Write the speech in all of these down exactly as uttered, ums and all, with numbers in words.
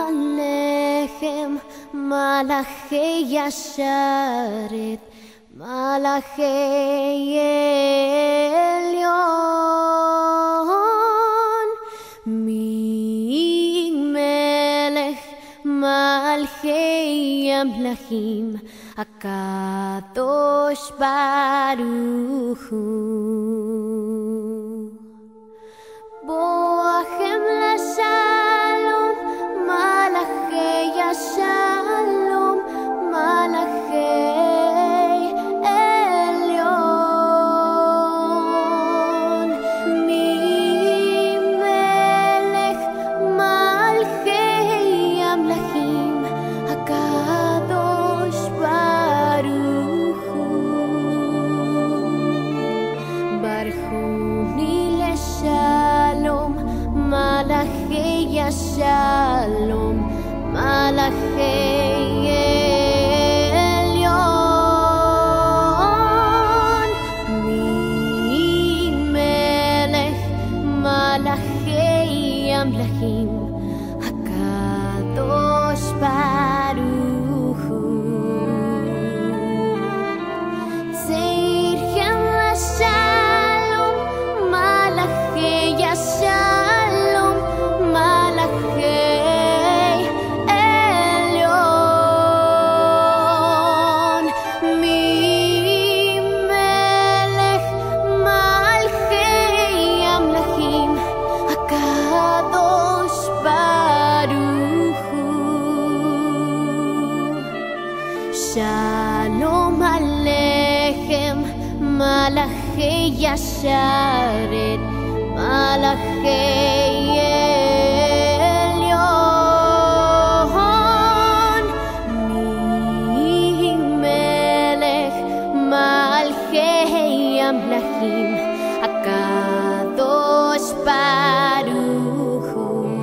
Aleijem, Malachei Yasharet, Malachei Elyon, Mi Melech, Malchei Amlachim, Akadosh Baruch Hu. Boachem LaShalom, Malachei Yashalom, Malachei Elyon, Mi Melech, Malchei Amlachim, Akadosh Baruch Hu. Barchuni LeShalom, Malachei Yashalom, Malachei Elyon, Mi Melech, Malachei Amlachim, Akadosh Baruch Hu. Seirchem LaShalom, Malachei Yashalom, Malachei Elyon, Mi Melech, Malchei Amlachim, Akadosh Baruch Hu. Shalom Aleijem, Malachei Yasharet, Malachei Elyon, Mi Melech, Malchei Amlachim, Akadosh Baruch Hu.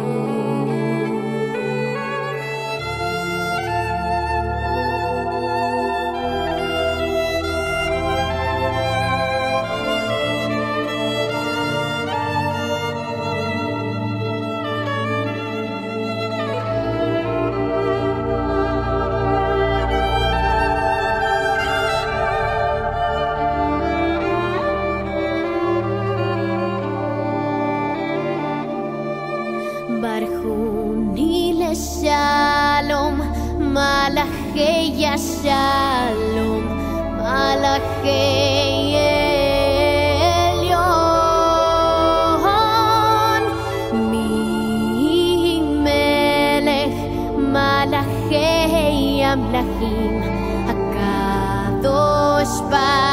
Barchuni LeShalom, Malachei Yashalom, Malachei Elyon, Mi Melech, Malachei Amlachim, Akadosh Baruch Hu.